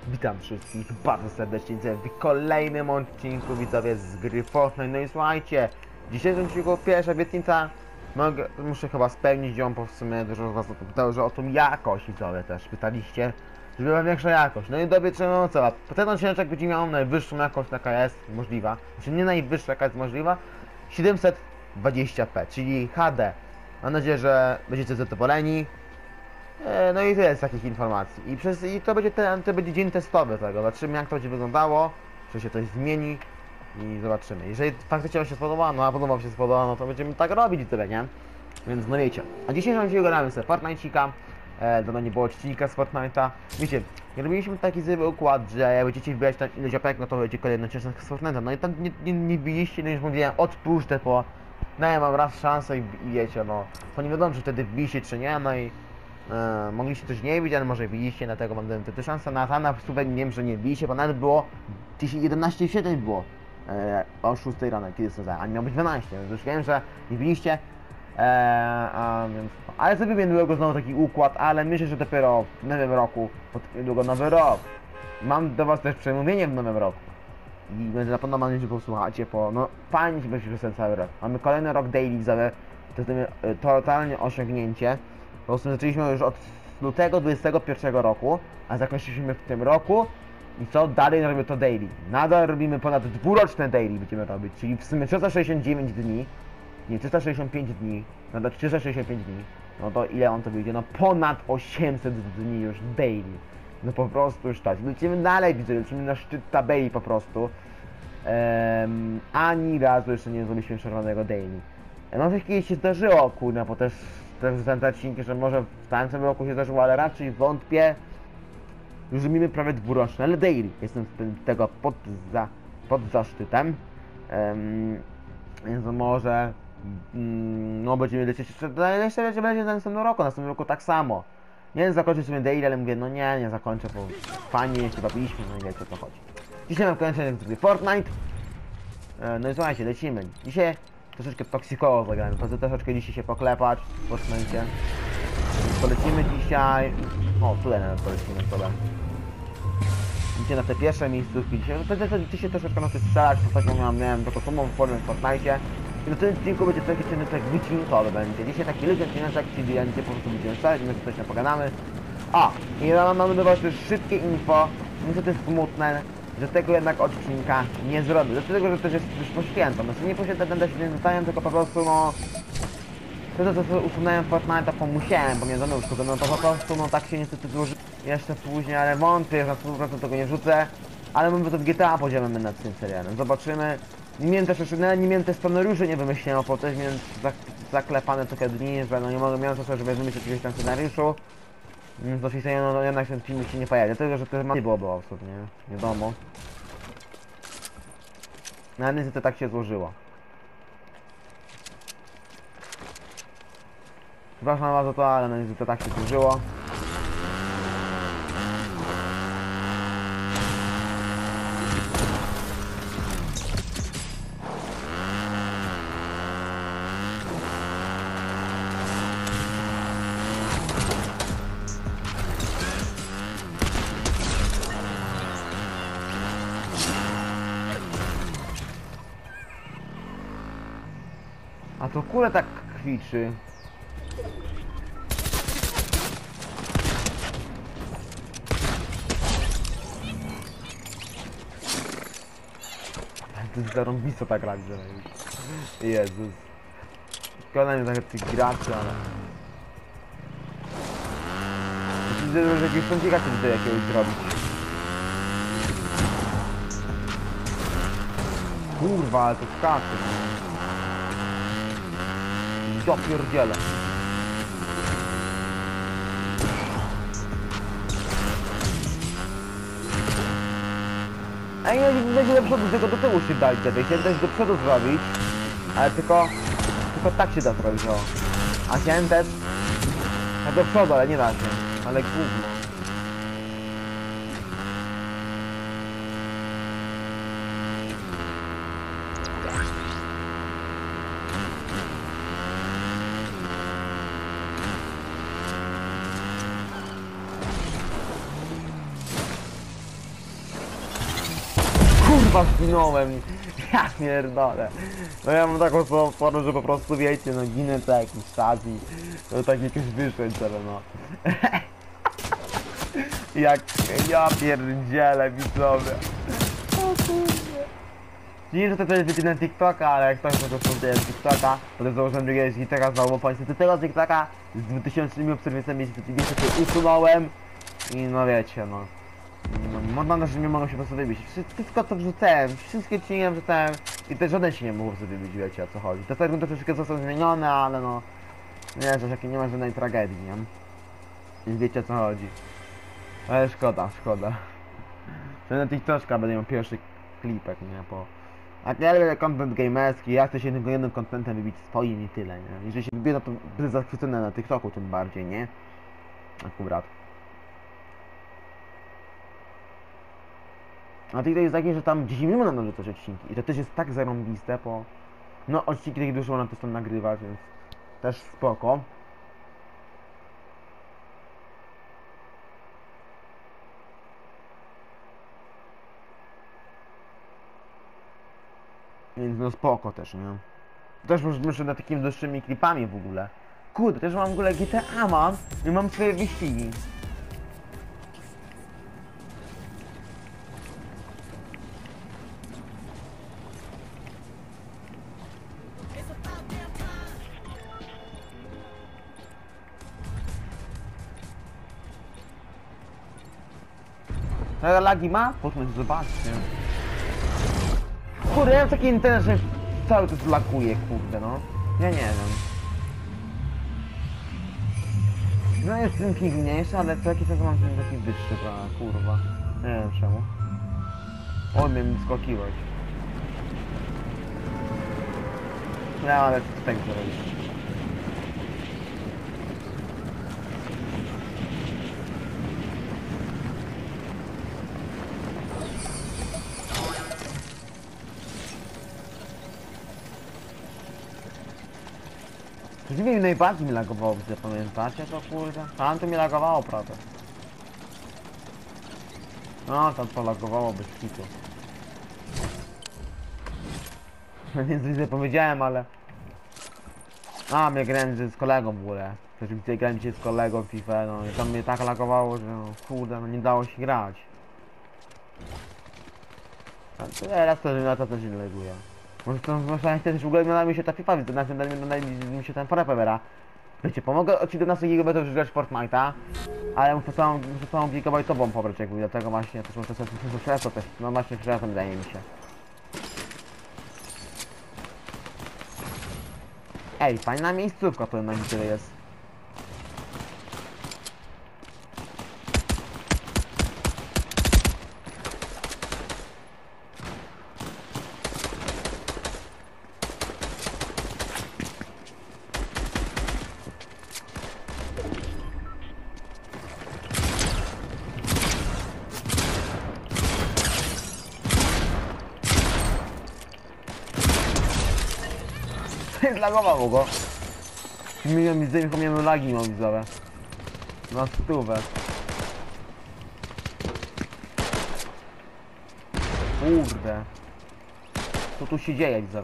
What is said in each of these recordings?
Witam wszystkich bardzo serdecznie w kolejnym odcinku, widzowie, z gry Fortnite. No i słuchajcie, w dzisiejszym odcinku pierwsza obietnica, muszę chyba spełnić ją, bo w sumie dużo z was pytało, że o tą jakość, widzowie, też pytaliście, żeby była większa jakość. No i dobieczę co, ten odcinek będzie miał najwyższą jakość, jaka jest możliwa, znaczy nie najwyższa, jaka jest możliwa, 720p, czyli HD. Mam nadzieję, że będziecie zadowoleni. No i tyle z takich informacji. I to będzie dzień testowy tego. Zobaczymy, jak to będzie wyglądało, czy się coś zmieni i zobaczymy. Jeżeli faktycznie wam się spodoba, no a podoba wam się spodoba, no to będziemy tak robić i tyle, nie? Więc no wiecie. A dzisiaj gramy sobie Fortnite'ika. Dawno nie było odcinka z Fortnite'a. Wiecie, robiliśmy taki zwykły układ, że jak będziecie wbijać tam ileś opek, no to będzie kolejny odcinek z Fortnite'a. No i tam nie biliście, no już mówiłem, odpuszczę, bo no ja mam raz szansę i wiecie, no to nie wiadomo, czy wtedy wbiliście, czy nie, no i mogliście też nie widzieć, ale może widzieliście, dlatego mam tę szansę. Na słówek nie wiem, że nie widzieliście, bo nawet było 11:07 było o 6 rano, kiedy to a nie miał być 12, więc już wiem, że nie widzieliście. Ale zrobimy niedługo znowu taki układ, ale myślę, że dopiero w nowym roku, bo niedługo nowy rok. Mam do was też przemówienie w nowym roku. I będę na pewno mam nadzieję, że posłuchacie, bo no fajnie się będzie przez ten cały rok. Mamy kolejny rok daily, widzowie, to jest totalnie osiągnięcie. Po prostu zaczęliśmy już od lutego 2021 roku, a zakończyliśmy w tym roku. I co? Dalej robimy to daily. Nadal robimy ponad dwuroczne daily będziemy robić, czyli w sumie 369 dni, nie 365 dni, nadal 365 dni. No to ile on to wyjdzie? No ponad 800 dni już daily. No po prostu już tak. Lecimy dalej, widzę, lecimy na szczyt tabeli po prostu. Ani razu jeszcze nie zrobiliśmy czerwonego daily. No coś kiedyś się zdarzyło, kurna, bo też ten odcinki, że może w tamtym roku się zdarzyło, ale raczej wątpię. Już robimy prawie dwuroczne, ale daily. Jestem tego pod zaszczytem. Więc może no będziemy lecieć jeszcze będzie w następnym roku tak samo. Nie wiem, zakończyć sobie daily, ale mówię, no nie zakończę, bo fajnie się bawiliśmy, no i wiecie o co chodzi. Dzisiaj mam kończenie w Fortnite. No i słuchajcie, lecimy. Dzisiaj troszeczkę toksikowo zagrałem, po troszeczkę dzisiaj się poklepać w Fortnite. Polecimy dzisiaj... O, tutaj nawet polecimy sobie. Idziecie na te pierwsze miejscówki dzisiaj. Dzisiaj troszeczkę na to strzelać, bo tak miałem taką samą formę w Fortnite. I na tym odcinku będzie taki odcinek wycinkowy będzie. Dzisiaj taki luźny odcinek, czyli będzie po prostu będziemy strzelać, my coś nie pogadamy. I mamy do was też szybkie info, niestety smutne, że tego jednak odcinka nie zrobię. Dlatego, że też jest już po święto. Znaczy nie po święto będę się nie zostałem, tylko po prostu no... To co usunąłem Fortnite'a, bo musiałem, bo mnie zanuszko, no to po prostu no tak się niestety złoży jeszcze później, ale wątpię, że na 100% tego nie wrzucę. Ale my to w GTA podzielimy nad tym serialem. Zobaczymy. Nie miałem też jeszcze, nie miałem też scenariuszy, nie wymyśliłem, bo też miałem zaklepane trochę dni, że no nie mogę miałem czasu, żeby wymyślić jakiegoś tam scenariuszu. Więc do się no jednak ten film się nie pojawi, dlatego że to nie byłoby absolutnie, nie wiadomo. No ale niestety tak się złożyło. Przepraszam was za to, ale no niestety tak się złożyło. A to kule tak kwiczy. To jest zarąbisto tak gra, Jezus. Szkoda mi trochę tych graczy, ale... Widzę, że jakiegoś sądzika się tutaj jakiegoś zrobić. Kurwa, ale to skacze. Ja pierdzielę. A ja będzie do przodu, tylko do tyłu się dać, chciałem też do przodu zrobić, ale tylko tak się da zrobić, o. A chciałem też tak do przodu, ale nie da się, ale gówno. Kurwa, zginąłem. Ja pierdolę. No ja mam taką słabą formę, że po prostu wiecie, no ginę co jakiś czas i to tak jakoś wyszedł, ale no. Jak ja pierdzielę, widzowie. O kurde. Nie wiem, że to jest wiecie na TikToka, ale jak ktoś po prostu jest TikToka, to też założyłem drugiego TikToka, znowu państwu tego TikToka z 2000 obserwacjami się usunąłem i no wiecie, no. Mam nadzieję, że nie mogą się po prostu wybić. Wszystko co wrzucałem, wszystkie odcinki wrzucałem i też żaden się nie mógł sobie wybić, wiecie o co chodzi. To też troszeczkę został zmienione, ale no... Nie, że nie ma żadnej tragedii, nie? Więc wiecie o co chodzi. Ale szkoda. Że na TikToka będę miał pierwszy klipek, nie? A ja lubię content gamerski, ja chcę się tylko jednym contentem wybić swoim i tyle, nie? Jeżeli się wybiję, no to będę zachwycony na TikToku tym bardziej, nie? Akurat. A TikTok jest taki, że tam 10 minut nam narzucać odcinki i to też jest tak zarąbiste, bo... No odcinki takie dużo na to tam nagrywać, więc... Też spoko. Więc no spoko też, nie? Też myślę nad takimi dłuższymi klipami w ogóle. Kurde, też mam w ogóle GTA mam i mam swoje wyścigi. Ale lagi ma? Potem zobaczcie. Kurde, ja mam taki internet, że cały czas laguje, kurde no. Ja nie wiem. No jest ten ping mniejszy, ale co jakiś czas mam ten taki wyższy, prawda, kurwa. Nie wiem czemu. O, mnie skakiwać. No ale co tak zrobić? Przeciwnie najbardziej mi lagowało, gdy pamiętacie to kurde? Tam to mi lagowało prawie. No tam to lagowało bez kitu. Nic źle powiedziałem, ale... A, mnie grałem z kolegą w ogóle. Gdzie grałem dzisiaj z kolegą w FIFA, no i tam mnie tak lagowało, że no, kurde, no nie dało się grać. A teraz to też nie laguje. Może też w ogóle nada mi się ta FIFA, to znaczy nada mi się ten Forepevera. Wiecie, pomogę od 17 GB już grać Fortnite'a, ale muszę całą gigabajtową pobrać jakby, dlatego właśnie też muszę sobie krzesło też, no właśnie krzesło wydaje mi się. Ej, fajna miejscówka to na tyle jest. Zlagowało go. Miałem lagi mam widzowe. Na stówę. Kurde. Co tu się dzieje widzowe?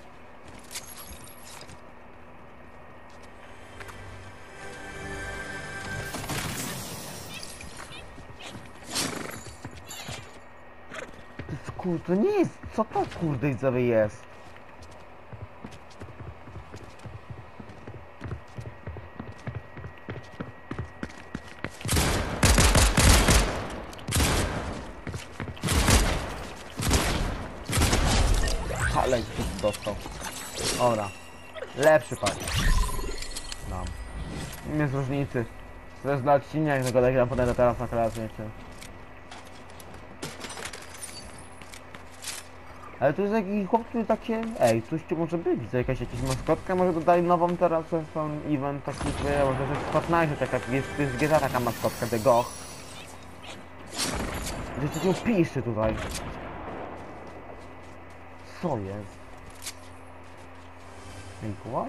To jest kurde, to nie jest. Co to kurde widzowe jest? Ale tu dostał. Dobra. Lepszy pan. Dam. Nie jest różnicy. To jest dla odcinia, jak tego gram potem teraz na kreację. Ale to jest jakiś chłop, który takie... Ej, coś tu może być, widzę jakaś maskotka, może dodali nową teraz, ten event taki, może to jest w Fortnite, taka, jest GTA taka maskotka, The Goch. Gdzieś takiego pisze tutaj. Co jest? Ej, what?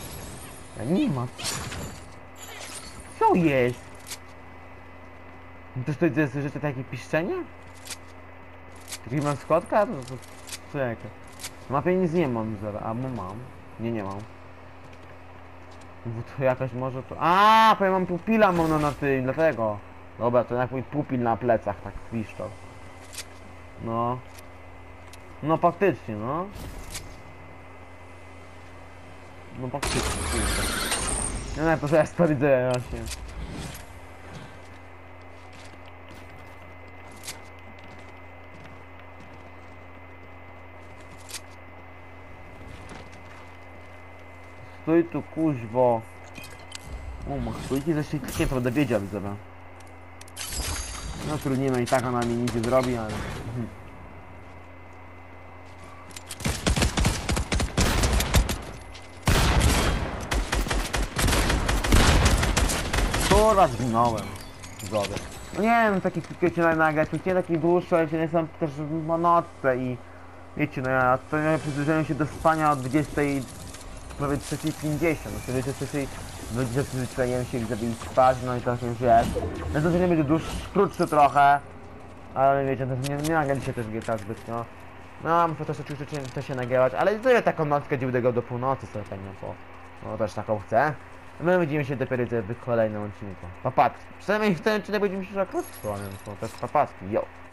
Nie ma. Co jest? Też to jest rzeczy takie piszczenie? Taki mam skotka? Co jakie? Na mapie nic nie mam zaraz, albo mam. Nie mam. Bo to jakaś może to... A, powiem, mam pupila mam na tym, dlatego. Dobra, to jak mój pupil na plecach, tak piszczał. No. No faktycznie, no. No faktycznie, kurczę. No to zaraz to widzę właśnie. Stój tu, kuźwo. O, ma stójki ze szybkie, to będę wiedział, widzowie. No trudnimy i tak ona mi nic nie zrobi, ale... Kurwa, zginąłem. Widzowie. No nie wiem, taki klikajcie nagrać, nie taki dłuższy, ale nie są też w nocce i... Wiecie, no ja to ja przyzwyczaiłem się do spania od 20, prawie 3:50, no 23, przyzwyczaiłem się żeby iść spać, no i tak już jest. No to nie będzie krótszy trochę, ale wiecie, nie nagrali się też GTA zbytnio. No, muszę też oczywiście się nagrywać, ale to ja taką nockę gdzie będę grał do północy sobie pewnie, bo no też taką chcę. My widzimy się dopiero w kolejnym odcinku. Papatki. Przynajmniej w tym odcinku będziemy się krótko, ale to też papatki, yo.